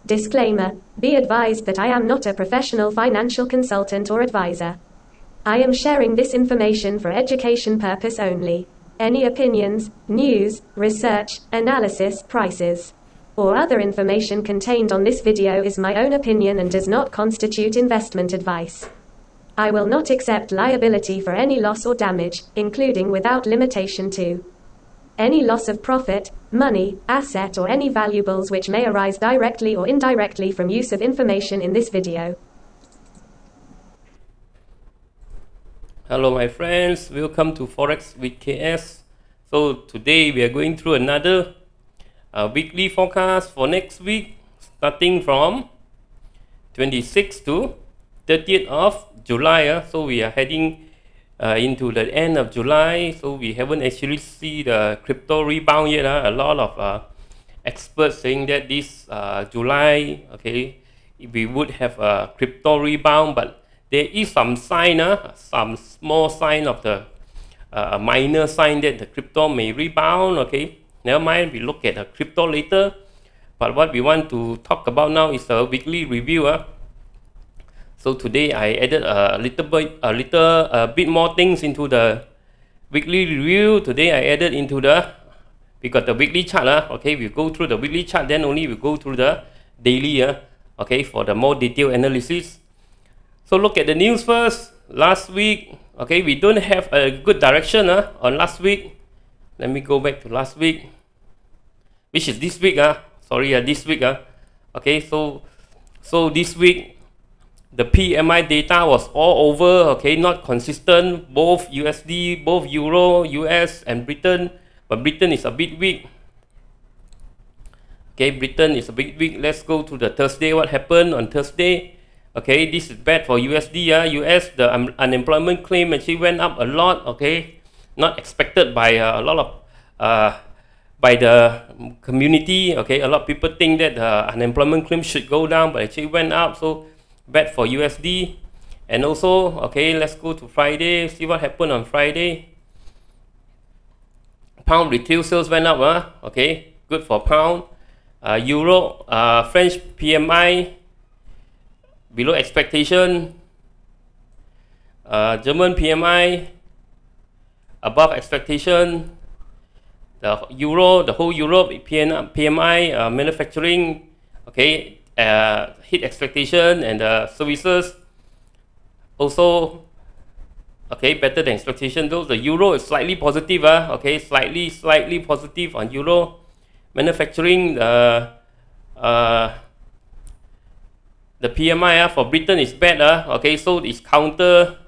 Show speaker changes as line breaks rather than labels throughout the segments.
Disclaimer: be advised that I am not a professional financial consultant or advisor. I am sharing this information for education purpose only. Any opinions, news, research, analysis, prices, or other information contained on this video is my own opinion and does not constitute investment advice. I will not accept liability for any loss or damage, including without limitation to any loss of profit, money, asset or any valuables which may arise directly or indirectly from use of information in this video.
Hello my friends, welcome to Forex with KS. So today we are going through another weekly forecast for next week, starting from 26th to 30th of July. So we are heading into the end of July, so we haven't actually see the crypto rebound yet. A lot of experts saying that this July, okay, we would have a crypto rebound, but there is some sign, some small sign of the minor sign that the crypto may rebound. Okay, never mind, we look at the crypto later. But what we want to talk about now is a weekly review. So today I added a bit more things into the weekly review. Today I added into we got the weekly chart. Okay, we go through the weekly chart, then only we go through the daily. Okay, for the more detailed analysis. So look at the news first. Last week, okay, we don't have a good direction on last week. Let me go back to last week, which is this week. This week. Okay, so this week, the PMI data was all over, okay, not consistent, both USD, both Euro, US and Britain, but Britain is a bit weak. Okay, Britain is a bit weak. Let's go to the Thursday. What happened on Thursday? Okay, this is bad for USD. US, the unemployment claim actually went up a lot, okay, not expected by a lot of, by the community, okay. A lot of people think that the unemployment claim should go down, but actually went up, so bad for USD. And also, okay, let's go to Friday, see what happened on Friday. Pound retail sales went up, okay, good for pound. Euro, French PMI below expectation. German PMI above expectation. The whole Europe PMI manufacturing, okay, hit expectation, and services also, okay, better than expectation. Though the euro is slightly positive, okay, slightly positive on euro. Manufacturing, the PMI for Britain is bad, okay, so it's counter,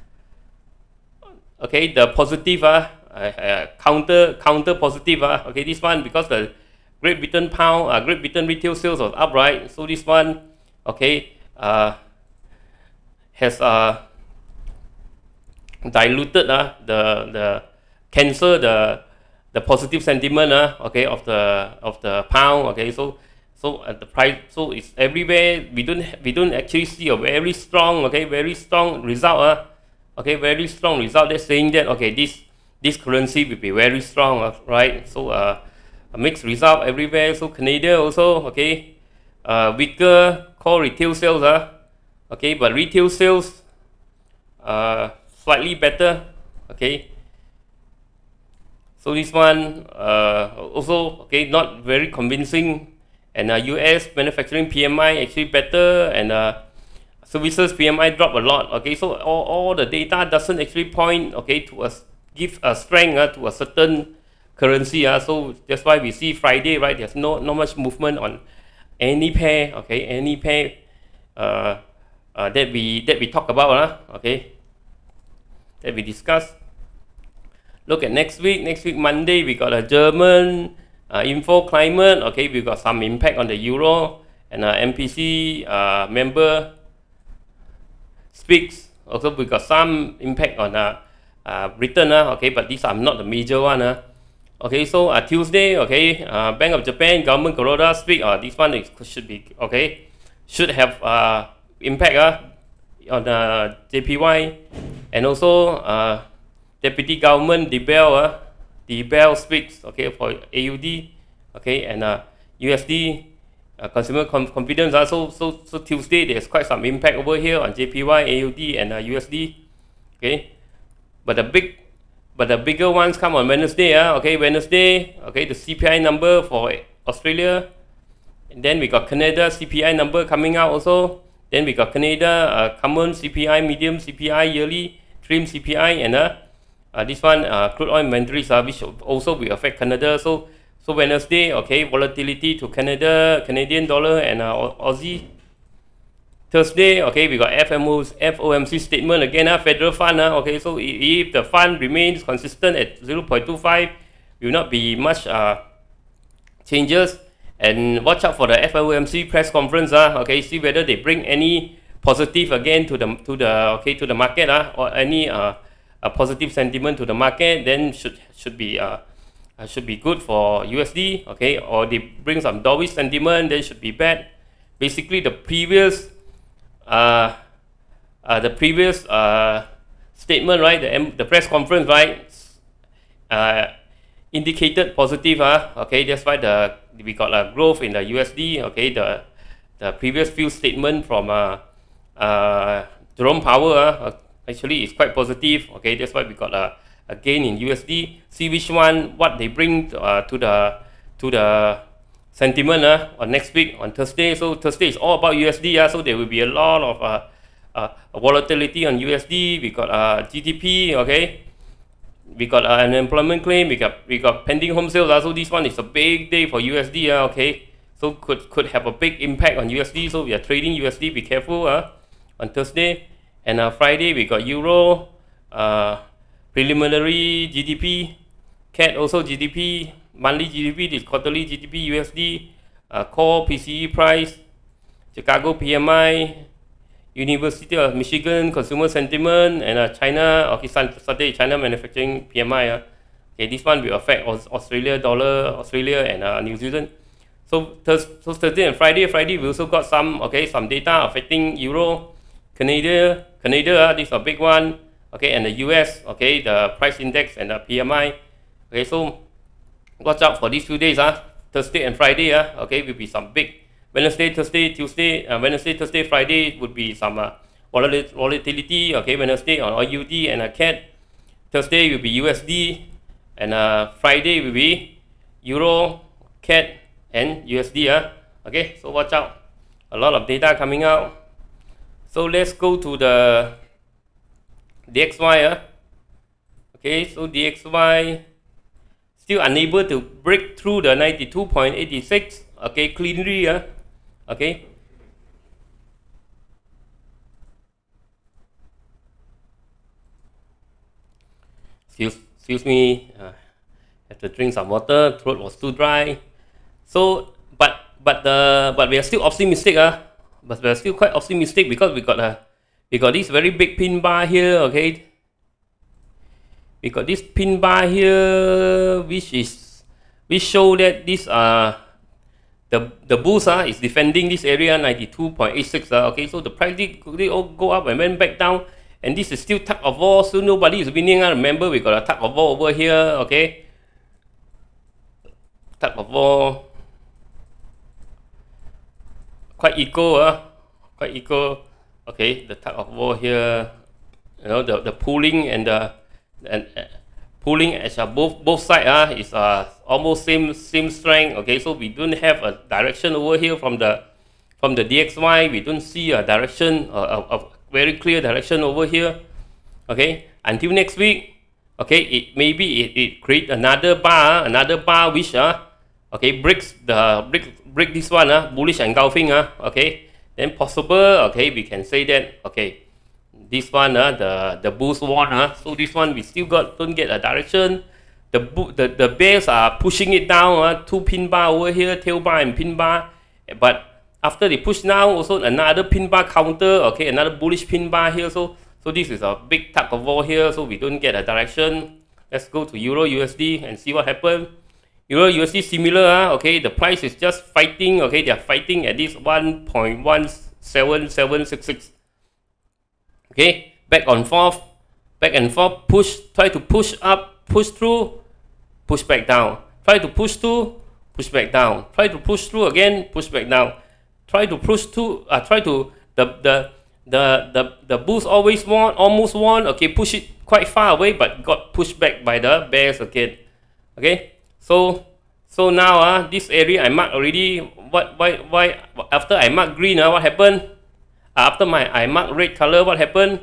okay, the positive, counter positive, okay, this one because the Great Britain pound, Great Britain retail sales was up, right? So this one, okay, has diluted the cancel the positive sentiment, okay, of the pound, okay. So at the price, so it's everywhere. We don't actually see a very strong, okay, very strong result, okay, very strong result. That's saying that, okay, this currency will be very strong, right? So a mixed result everywhere. So Canada also, okay, weaker core retail sales, okay, but retail sales slightly better, okay. So this one also, okay, not very convincing. And US manufacturing PMI actually better, and services PMI dropped a lot, okay. So all the data doesn't actually point, okay, to give a strength to a certain currency. So that's why we see Friday, right, there's not much movement on any pair, okay, any pair that we talk about, okay, that we discuss. Look at next week. Monday we got a German info climate, okay, we got some impact on the euro, and MPC member speaks, also we got some impact on Britain, okay, but these are not the major one. Okay, so Tuesday, okay, Bank of Japan, Government Kuroda speak. This one should be, okay, should have impact on JPY, and also Deputy Government DeBell speaks, okay, for AUD, okay, and USD consumer confidence. So Tuesday there's quite some impact over here on JPY, AUD, and USD. Okay, but the bigger ones come on Wednesday. Okay, Wednesday. Okay, the CPI number for Australia, and then we got Canada CPI number coming out also. Then we got Canada common CPI, medium CPI, yearly trim CPI, and this one crude oil inventories, which also will affect Canada. So Wednesday, okay, volatility to Canada, Canadian dollar, and Aussie. Thursday, okay, we got FOMC statement again, federal fund. Okay, so if the fund remains consistent at 0.25, will not be much changes. And watch out for the FOMC press conference. Okay, see whether they bring any positive again to the market, or any positive sentiment to the market. Then should be good for USD. Okay, or they bring some dovish sentiment, then should be bad. Basically, the previous statement, right? The press conference, right? Indicated positive. Okay, that's why we got a growth in the USD. Okay, the previous few statement from Jerome Powell actually is quite positive. Okay, that's why we got a gain in USD. See what they bring to the sentiment on next week on Thursday. So Thursday is all about USD. So there will be a lot of volatility on USD. We got GDP. Okay, we got an unemployment claim. We got pending home sales. So this one is a big day for USD. Okay, so could have a big impact on USD. So we are trading USD. Be careful on Thursday. And Friday we got Euro, preliminary GDP, CAD also GDP, monthly GDP, this quarterly GDP USD, core PCE price, Chicago PMI, University of Michigan consumer sentiment, and China, okay, Saturday China manufacturing PMI. Okay, this one will affect Australia dollar, Australia and New Zealand. So Thursday and Friday we also got some data affecting Euro, Canada, this is a big one. Okay, and the US, okay, the price index and the PMI. Okay, so watch out for these 2 days. Thursday and Friday. Okay, will be some big. Wednesday, Thursday, Tuesday, Wednesday, Thursday, Friday would be some volatility. Okay, Wednesday on AUD and CAD. Thursday will be USD, and Friday will be Euro, CAD, and USD. Okay, so watch out. A lot of data coming out. So let's go to the DXY. Okay, so DXY still unable to break through the 92.86. Okay, cleanly. Okay. Excuse me. Have to drink some water. Throat was too dry. So, but we are still optimistic. But we are still quite optimistic because we got this very big pin bar here. Okay. We got this pin bar here, which show that this the bulls is defending this area 92.86. Okay, so the price they all go up and went back down, and this is still tug of war. So nobody is winning. Remember, we got a tug of war over here. Okay, tug of war, quite equal. Quite equal. Okay, the tug of war here. You know, the pulling and the pulling as both sides is almost same strength. Okay, so we don't have a direction over here from the DXY. We don't see a direction, a very clear direction over here. Okay, until next week. Okay, it create another bar which break this one, bullish engulfing. Okay, then possible. Okay, we can say that. Okay, this one, the bulls won. So this one we still don't get a direction. The bears are pushing it down. Two pin bar over here, tail bar and pin bar. But after they push down, also another pin bar counter. Okay, another bullish pin bar here. So this is a big tug of war here. So we don't get a direction. Let's go to Euro USD and see what happened. Euro USD similar. Okay, the price is just fighting. Okay, they are fighting at this 1.17766. Okay, back and forth, push, try to push up, push through, push back down, try to push through, push back down. Try to push through again, push back down. Try to push through. The bulls always won, almost won. Okay, push it quite far away, but got pushed back by the bears again. Okay, so now this area I marked already. Why after I mark green what happened? After I mark red color, what happened?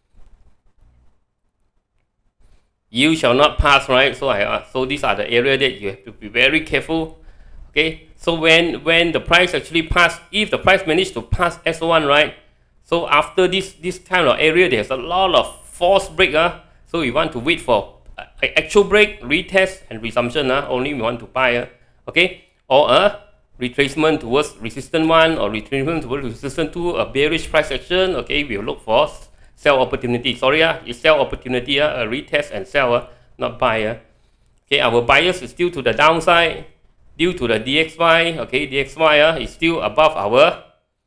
You shall not pass, right? So these are the area that you have to be very careful. Okay, so when the price actually pass, if the price managed to pass S1, right? So after this kind of area, there's a lot of false break. So we want to wait for actual break, retest, and resumption. Only we want to buy. Okay, or a retracement towards resistance 1 or retracement towards resistance 2, a bearish price action. Okay, we'll look for sell opportunity. Sorry, it's sell opportunity. A retest and sell, not buy. Okay, our bias is still to the downside due to the DXY. Okay, DXY is still above our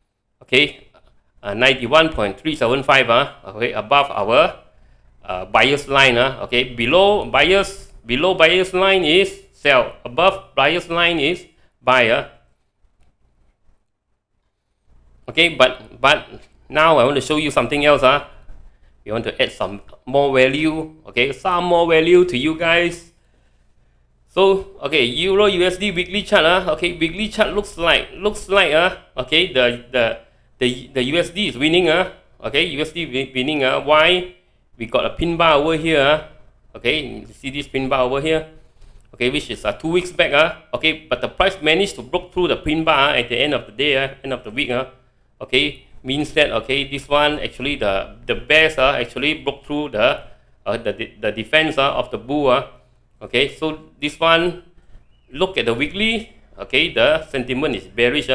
91.375. Okay, above our bias line. Okay, below bias line is sell, above bias line is buy. Okay, but now I want to show you something else. We want to add some more value. Okay, some more value to you guys. So okay, Euro USD weekly chart. Okay, weekly chart looks like okay, the USD is winning. Okay, USD winning. Why? We got a pin bar over here. Okay, you see this pin bar over here. Okay, which is 2 weeks back. Okay, but the price managed to break through the pin bar at the end of the day, end of the week. Okay, means that okay, this one actually the bears actually broke through the defense of the bull. Okay, so this one, look at the weekly. Okay, the sentiment is bearish.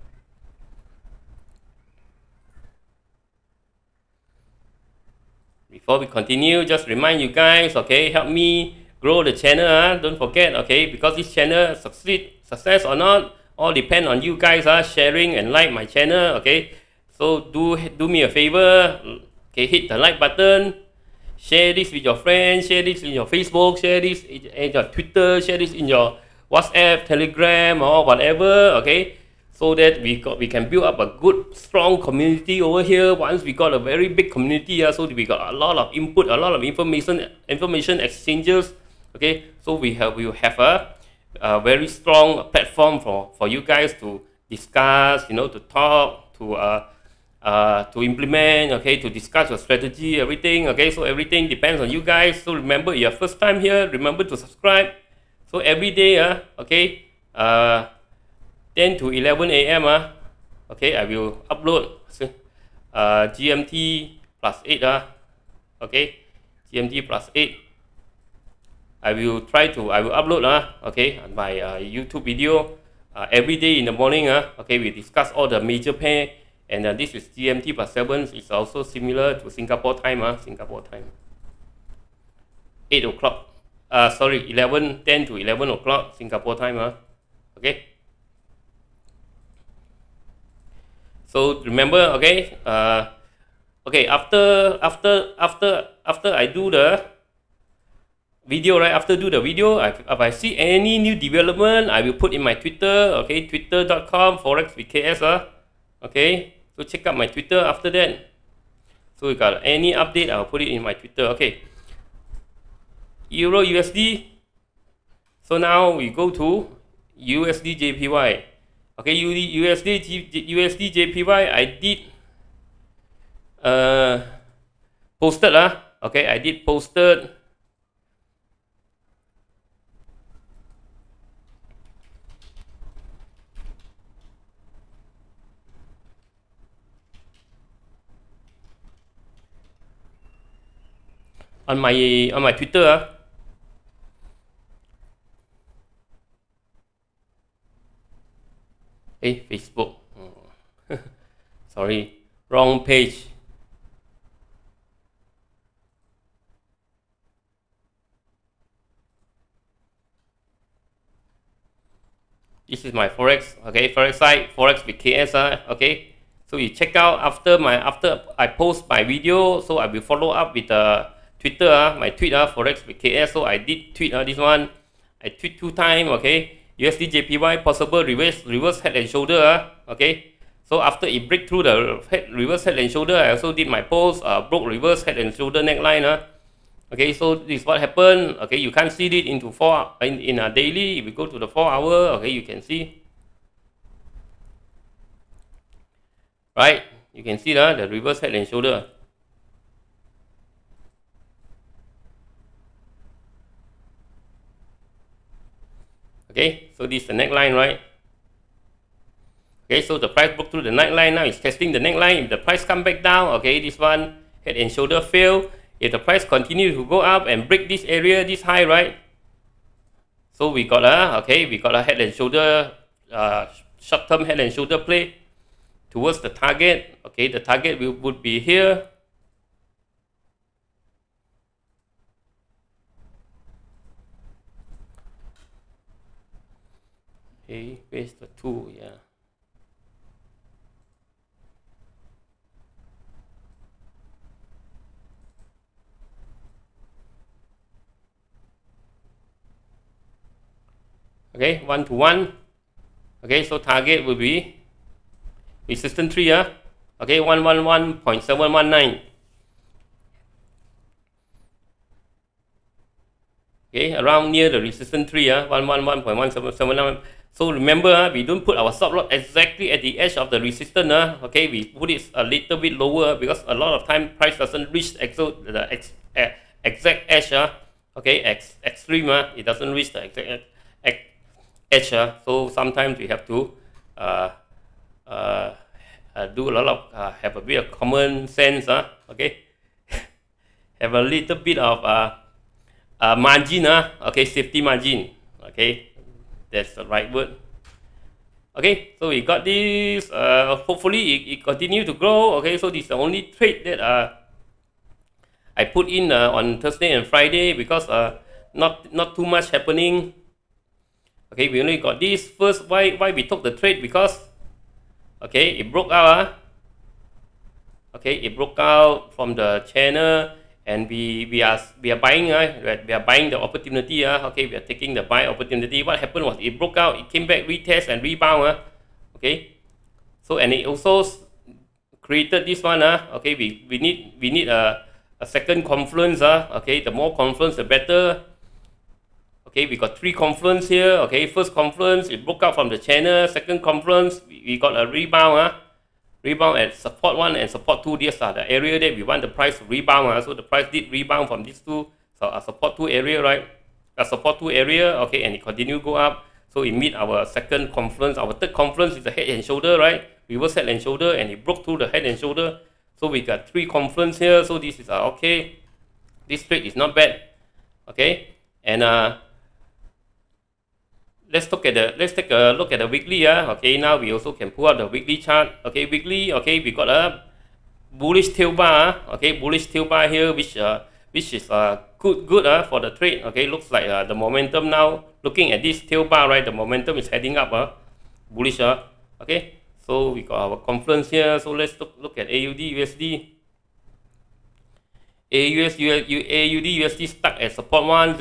Before we continue, just remind you guys, okay, help me grow the channel. Don't forget, okay, because this channel success or not, all depend on you guys sharing and like my channel. Okay, so do me a favor. Okay, hit the like button, share this with your friends, share this in your Facebook, share this in your Twitter, share this in your WhatsApp, Telegram, or whatever. Okay, so that we can build up a good strong community over here. Once we got a very big community, so we got a lot of input, a lot of information exchanges. Okay, so we will have a very strong platform for you guys to discuss, to talk, to implement, okay, to discuss your strategy, everything. Okay, so everything depends on you guys. So remember, your first time here, remember to subscribe. So every day, okay, 10 to 11 a.m. Okay, I will upload GMT plus 8. Okay, GMT plus 8. I will upload okay, my YouTube video every day in the morning. Okay, we discuss all the major pair, and this is GMT plus 7. It's also similar to Singapore time. 8 o'clock. Sorry, 10 to 11 o'clock Singapore time. Okay. So remember, okay. Okay, after I do the video, right? After do the video, if I see any new development, I will put in my Twitter. Okay, twitter.com/forexvks. Okay, so check out my Twitter after that. So we got any update, I'll put it in my Twitter. Okay, Euro USD. So now we go to USD JPY. Okay, USD JPY. I did posted. Okay, I did posted. On my Twitter. Hey, Facebook. Sorry, wrong page. This is my Forex. Okay, Forex site, Forex with KS. Okay, so you check out after I post my video. So I will follow up with Twitter, my tweet, Forex with KS. So I did tweet this one. I tweet 2 times. Okay, USD JPY possible reverse head and shoulder. Okay, so after it break through the reverse head and shoulder, I also did my pose, broke reverse head and shoulder neckline. Okay, so this is what happened. Okay, you can't see it into in a daily. If we go to the 4 hour, okay, you can see. Right, you can see the reverse head and shoulder. Okay, so this is the neckline, right? Okay, so the price broke through the neckline. Now it's testing the neckline. If the price come back down, okay, this one head and shoulder fail. If the price continue to go up and break this area, this high, right? So we got a head and shoulder, short-term head and shoulder play towards the target. Okay, the target would be here. Okay, where's the 2? Yeah. Okay, 1 to 1. Okay, so target will be resistance 3, okay, 111.719. Okay, around near the resistance 3, 111.1779. So remember, we don't put our stop loss exactly at the edge of the resistance. Okay, we put it a little bit lower because a lot of time price doesn't reach the exact edge. Okay, extreme. It doesn't reach the exact edge. So sometimes we have to do a lot of have a bit of common sense. Okay, have a little bit of margin. Okay, safety margin. Okay. That's the right word. Okay, so we got this. Hopefully it continue to grow. Okay, so this is the only trade that I put in on Thursday and Friday because not too much happening. Okay, we only got this first. Why we took the trade? Because okay, it broke out. Okay, it broke out from the channel. And we are buying, we are buying the opportunity. Okay, we are taking the buy opportunity. What happened was it broke out, it came back, retest and rebound. Okay, so and it also created this one. Okay, we need a second confluence. Okay, the more confluence, the better. Okay, we got 3 confluence here. Okay, first confluence, it broke out from the channel. Second confluence, we got a rebound. Rebound at support 1 and support 2. These are the area that we want the price to rebound. So the price did rebound from these two. So a support 2 area, right? A support 2 area, okay, and it continue go up. So it meet our second confluence. Our third confluence is the head and shoulder, right? Reverse head and shoulder, and it broke through the head and shoulder. So we got 3 confluence here. So this is okay. This trade is not bad. Okay, and let's take a look at the weekly. Okay, now we also can pull out the weekly chart. Okay, weekly. Okay, we got a bullish tail bar. Okay, bullish tail bar here, which is good for the trade. Okay, looks like the momentum now. Looking at this tail bar, right, the momentum is heading up. Bullish. Okay, so we got our confluence here. So let's look at AUD USD. AUD USD stuck at support 1,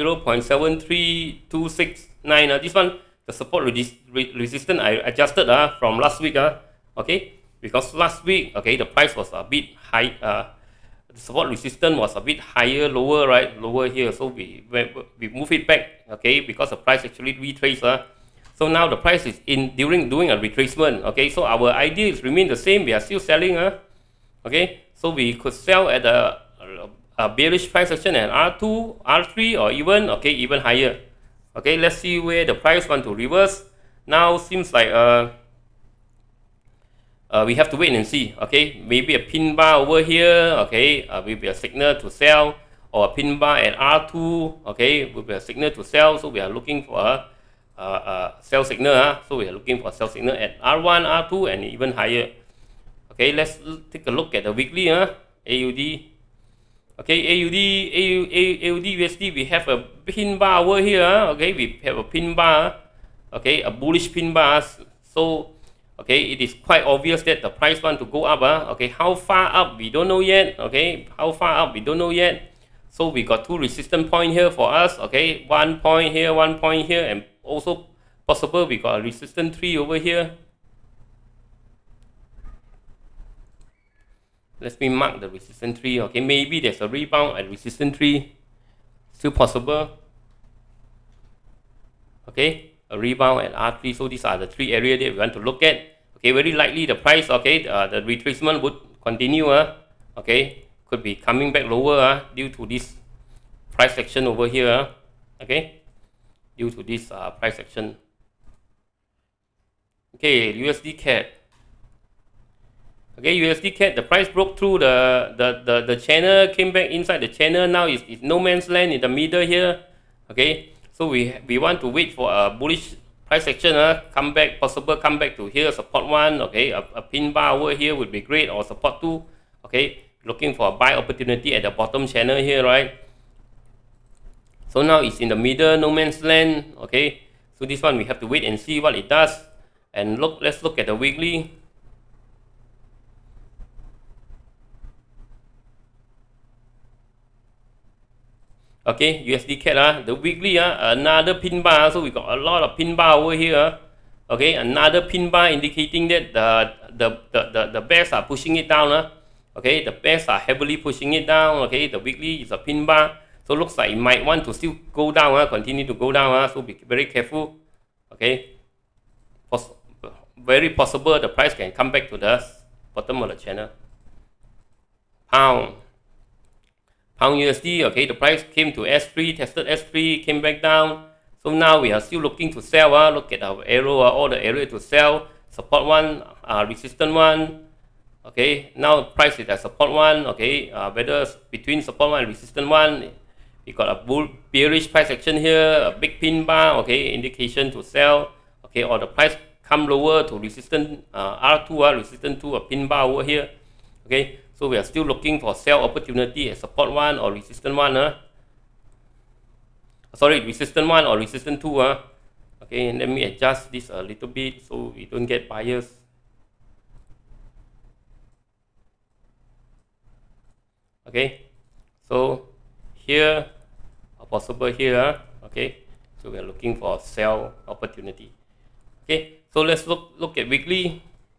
0.73269. This one, the support resistance I adjusted from last week. Okay, because last week, okay, the price was a bit high. The support resistance was a bit higher, lower, right, lower here. So we move it back. Okay, because the price actually retraced. So now the price is doing a retracement. Okay, so our idea is remain the same. We are still selling. Okay, so we could sell at a bearish price action at R2, R3, or even higher. Okay, let's see where the price want to reverse. Now seems like we have to wait and see. Okay, maybe a pin bar over here. Okay, will be a signal to sell, or a pin bar at R2. Okay, will be a signal to sell. So we are looking for a sell signal. So we are looking for a sell signal at R1, R2, and even higher. Okay, let's take a look at the weekly. AUD. Okay, AUD USD, we have a pin bar over here. Okay, we have a pin bar. Okay, a bullish pin bar. So, okay, it is quite obvious that the price want to go up. Okay, how far up we don't know yet. Okay, how far up we don't know yet. So we got 2 resistance point here for us. Okay, 1 point here, 1 point here, and also Possible we got a resistance 3 over here. Let me mark the resistance 3. Okay, maybe there's a rebound at resistance 3. Still possible. Okay, a rebound at R3. So these are the 3 areas that we want to look at. Okay, very likely the price, okay, the retracement would continue. Okay, could be coming back lower due to this price action over here. Okay, due to this price action. Okay, USD CAD. Okay, USD CAD, the price broke through the channel, came back inside the channel. Now it's no man's land in the middle here. Okay, so we want to wait for a bullish price action. Come back, possible come back to here, support 1. Okay, a pin bar over here would be great, or support 2. Okay, looking for a buy opportunity at the bottom channel here, right? So now it's in the middle, no man's land. Okay, so this one we have to wait and see what it does. And let's look at the weekly. Okay, USD CAD, the weekly, another pin bar. So we got a lot of pin bar over here. Okay, another pin bar indicating that the bears are pushing it down. Okay, the bears are heavily pushing it down. Okay, the weekly is a pin bar. So looks like it might want to still go down, continue to go down. So be very careful. Okay, very possible the price can come back to the bottom of the channel. Pound USD, okay, the price came to S3, tested S3, came back down. So now we are still looking to sell. Look at our arrow, all the area to sell. Support 1, resistance 1. Okay, now price is at support 1. Okay, whether between support 1 and resistance 1, we got a bearish price action here, a big pin bar. Okay, indication to sell. Okay, or the price come lower to resistance R2, resistance 2, a pin bar over here. Okay, so we are still looking for sell opportunity at support 1 or resistance 1. Sorry, resistance 1 or resistance 2. Okay, and let me adjust this a little bit so we don't get bias. Okay, so here, or possible here. Okay, so we are looking for sell opportunity. Okay, so let's look at weekly.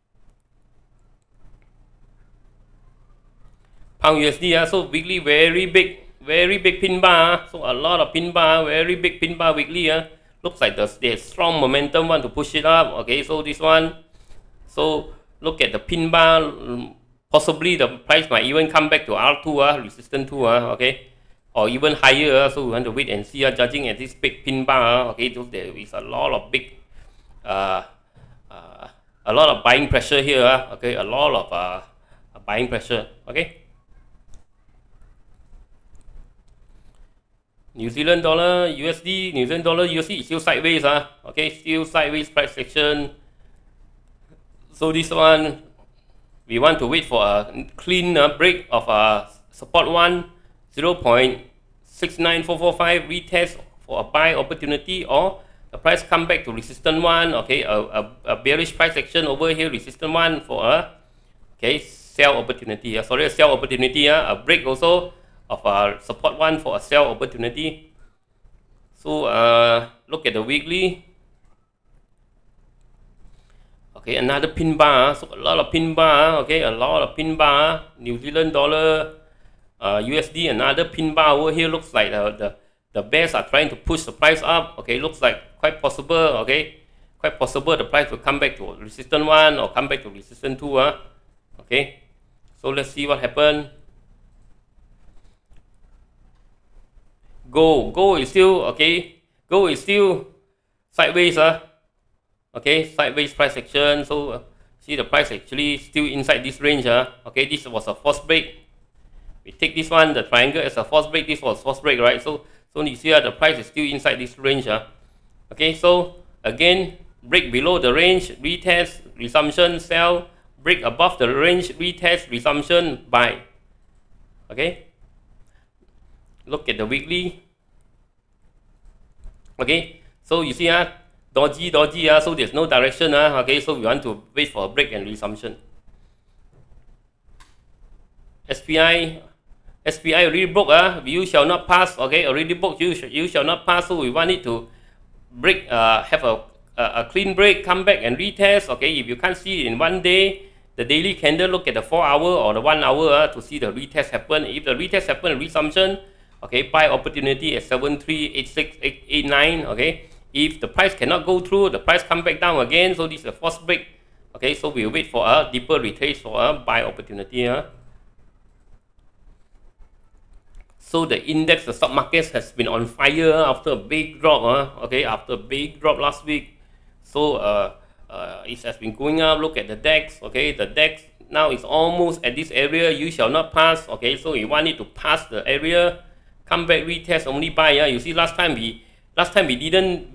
Pound USD, so weekly very big pin bar. So a lot of pin bar, very big pin bar weekly. Looks like there's strong momentum want to push it up. Okay, so this one. So look at the pin bar. Possibly the price might even come back to R2, resistance 2. Okay, or even higher. So we want to wait and see. Judging at this big pin bar. Okay, so there is a lot of big, a lot of buying pressure here. Okay, a lot of buying pressure. Okay. New Zealand dollar, USD, New Zealand dollar, USD is still sideways. Okay, still sideways price action. So this one, we want to wait for a clean break of support 1, 0.69445, retest for a buy opportunity, or the price come back to resistance 1. Okay, a bearish price action over here, resistance 1 for a sell opportunity. Sorry, a sell opportunity. A break also of support 1 for a sell opportunity. So look at the weekly. Okay, another pin bar. So a lot of pin bar. Okay, a lot of pin bar. New Zealand dollar, USD, another pin bar over here. Looks like the bears are trying to push the price up. Okay, looks like quite possible. Okay, quite possible the price will come back to resistance 1 or come back to resistance 2. Okay, so let's see what happened. Gold is still okay. Gold is still sideways. Okay, sideways price action. So see the price actually still inside this range. Okay, this was a false break. We take this one, the triangle, as a false break. This was false break, right? So you see the price is still inside this range. Okay, so again, break below the range, retest, resumption, sell. Break above the range, retest, resumption, buy. Okay, look at the weekly. Okay, so you see dodgy, so there's no direction. Okay, so we want to wait for a break and resumption. SPI already broke. You shall not pass. Okay, already broke. You shall not pass. So we want it to break, have a clean break, come back and retest. Okay, if you can't see it in one day, the daily candle, look at the 4 hour or the 1 hour to see the retest happen. If the retest happen, resumption, okay, buy opportunity at 738689. Okay, if the price cannot go through, the price come back down again, so this is a false break. Okay, so we'll wait for a deeper retrace for a buy opportunity. So the index, the stock market has been on fire after a big drop. Okay, after a big drop last week. So it has been going up. Look at the DAX. Okay, the DAX now is almost at this area. You shall not pass. Okay, so you want it to pass the area, come back, retest, only buy. You see, last time we didn't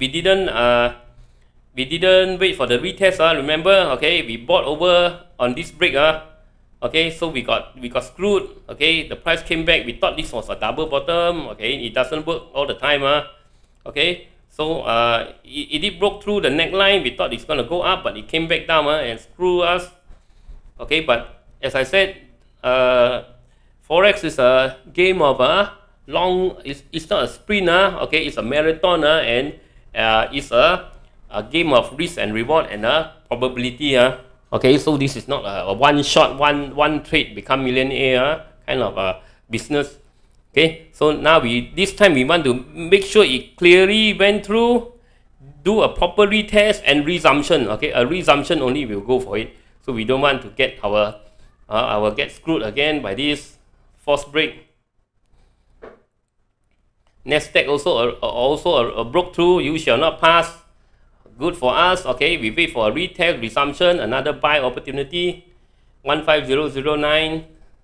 wait for the retest. Remember? Okay, we bought over on this break. Okay, so we got screwed. Okay, the price came back. We thought this was a double bottom. Okay, it doesn't work all the time. Okay, so it did broke through the neckline. We thought it's gonna go up, but it came back down and screw us. Okay, but as I said, forex is a game of long. It's not a sprint. Okay, it's a marathon. And it's a game of risk and reward and probability. Okay, so this is not a one shot, one trade become millionaire kind of a business. Okay, so now this time we want to make sure it clearly went through, do a proper retest and resumption. Okay, a resumption only will go for it. So we don't want to get our get screwed again by this false break. Nasdaq also broke through. You shall not pass. Good for us. Okay, we wait for a retest, resumption, another buy opportunity. 15009.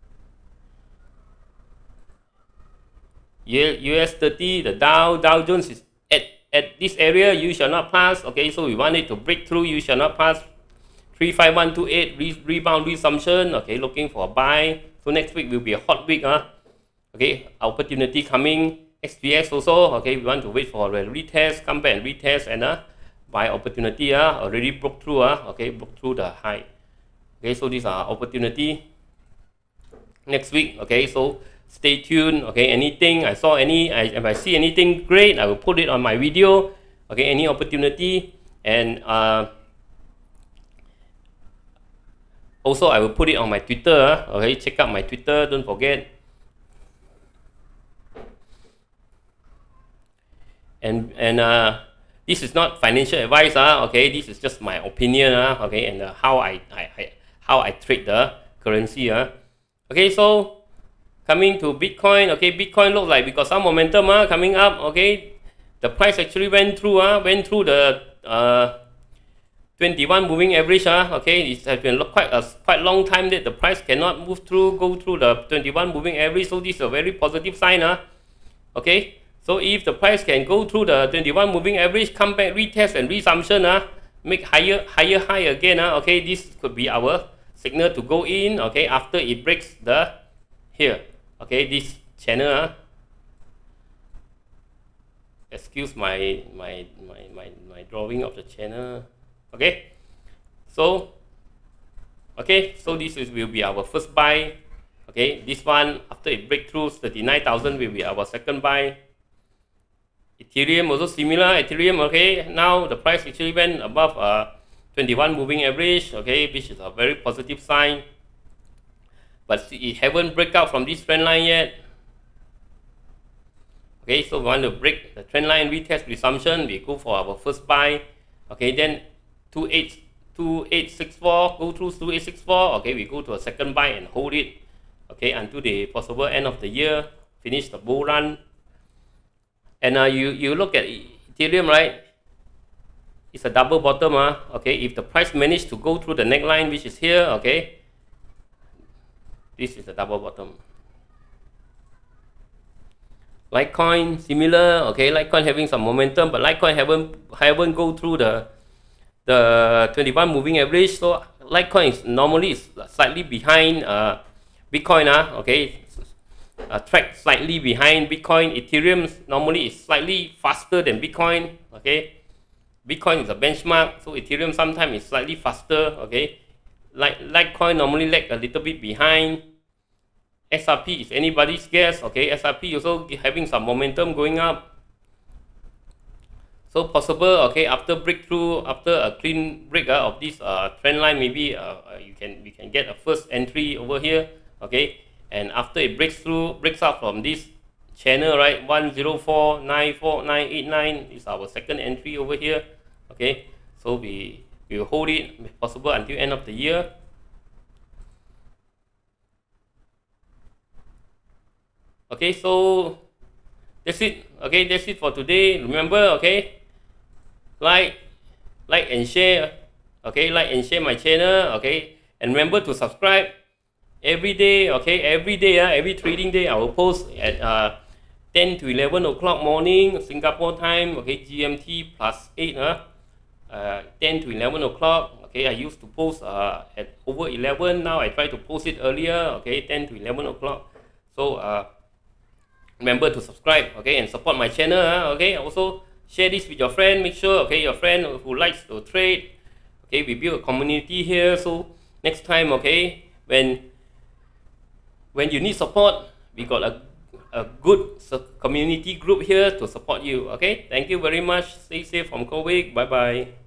US 30, the Dow Jones is at this area. You shall not pass. Okay, so we want it to break through. You shall not pass. 35128 rebound resumption. Okay, looking for a buy. So next week will be a hot week. Okay, opportunity coming. XPX also. Okay, we want to wait for a retest, come back and retest and buy opportunity. Already broke through. Okay, broke through the high. Okay, so these are opportunity next week. Okay, so stay tuned. Okay, anything if I see anything great, I will put it on my video. Okay, any opportunity, and also I will put it on my Twitter. Okay, check out my Twitter, don't forget. And this is not financial advice. Okay, this is just my opinion. Okay, and how I trade the currency. Okay, so coming to Bitcoin. Okay, Bitcoin looks like we got some momentum coming up. Okay, the price actually went through the 21 moving average. Okay, it has been quite long time that the price cannot go through the 21 moving average. So this is a very positive sign. Okay, so if the price can go through the 21 moving average, come back, retest and resumption, make higher high again. Okay, this could be our signal to go in. Okay, after it breaks the here. Okay, this channel. Excuse my drawing of the channel. Okay, so this will be our first buy. Okay, this one after it break through 39,000 will be our second buy. Ethereum also similar. Ethereum, okay, now the price actually went above 21 moving average. Okay, which is a very positive sign, but it haven't break out from this trend line yet. Okay, so we want to break the trend line, retest, resumption, we go for our first buy. Okay, then 2864, go through 2864. Okay, we go to a second buy and hold it. Okay, until the possible end of the year, finish the bull run. And you look at Ethereum, right? It's a double bottom. Okay, if the price managed to go through the neckline, which is here, okay, this is the double bottom. Litecoin similar. Okay, Litecoin having some momentum, but Litecoin haven't go through the 21 moving average. So Litecoin is normally slightly behind Bitcoin. Okay, track slightly behind Bitcoin. Ethereum normally is slightly faster than Bitcoin. Okay, Bitcoin is a benchmark, so Ethereum sometimes is slightly faster. Okay, Litecoin normally lag a little bit behind. XRP is anybody's guess. Okay, XRP also having some momentum going up. So possible, okay, after breakthrough, after a clean break of this trend line, maybe we can get a first entry over here, okay, and after it breaks out from this channel, right, 104.94989 is our second entry over here, okay. So we will hold it if possible until end of the year. Okay, so that's it. Okay, that's it for today. Remember, okay, like and share. Okay, like and share my channel. Okay, and remember to subscribe every day. Okay, every day, every trading day, I will post at 10 to 11 o'clock morning Singapore time. Okay, GMT plus 8. 10 to 11 o'clock. Okay, I used to post at over 11. Now I try to post it earlier. Okay, 10 to 11 o'clock. So remember to subscribe, okay, and support my channel. Okay, also share this with your friend. Make sure, okay, your friend who likes to trade. Okay, we build a community here. So next time, okay, when you need support, we got a good community group here to support you. Okay, thank you very much. Stay safe from COVID. Bye bye.